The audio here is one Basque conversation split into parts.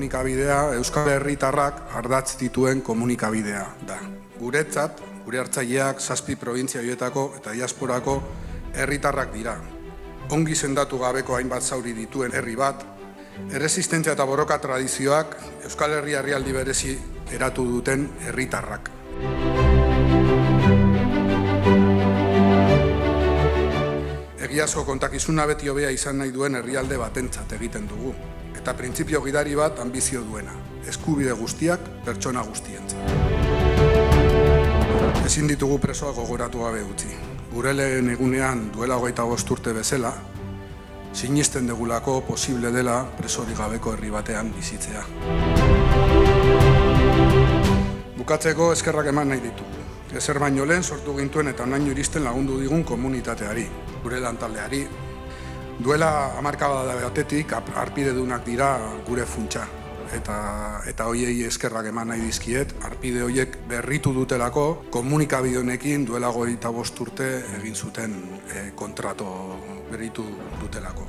komunikabidea Euskal Herritarrak ardatz dituen komunikabidea da. Guretzat, gure hartzaileak 7 probintzia horietako eta diasporako herritarrak dira. Ongi sendatu gabeko hainbat zauri dituen herri bat, erresistentzia eta borroka tradizioak Euskal Herria herrialde berezi eratu duten herritarrak. Egiazko kontakizuna beti hobea izan nahi duen herrialde batentzat egiten dugu. Eta printzipio gidari bat ambizio duena, eskubide guztiak pertsona guztientzat. Ezin ditugu presoak gogoratu gabe utzi. Gure lehen egunean duela 25 urte bezala, sinisten degulako posible dela presorik gabeko herri batean bizitzea. Bukatzeko eskerrak eman nahi ditugu. Ezer baino lehen sortu gintuen eta onaino iristen lagundu digun komunitateari, gure lantaldeari. Duela hamarkada batetik harpidedunak dira gure funtsa. Eta hoiei eskerrak eman nahi dizkiet, harpide horiek berritu dutelako komunikabide honekin duela 25 urte egin zuten kontrato berritu dutelako.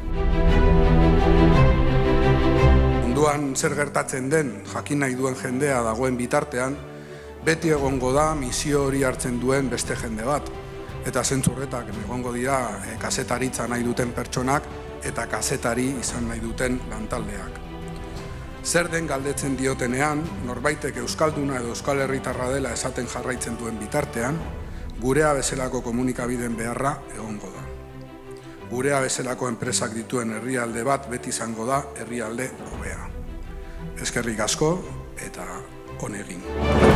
Munduan zer gertatzen den jakin nahi duen jendea dagoen bitartean, beti egongo da misio hori hartzen duen beste jende bat. Eta zentzurretak egongo dira kazetaritza nahi duten pertsonak eta kazetari izan nahi duten lantaldeak. Zer den galdetzen diotenean, norbaitek euskalduna edo euskal herritarra dela esaten jarraitzen duen bitartean, gurea bezalako komunikabideen beharra egongo da. Gurea bezalako enpresak dituen herrialde bat beti izango da herrialde hobea. Eskerrik asko eta on egin.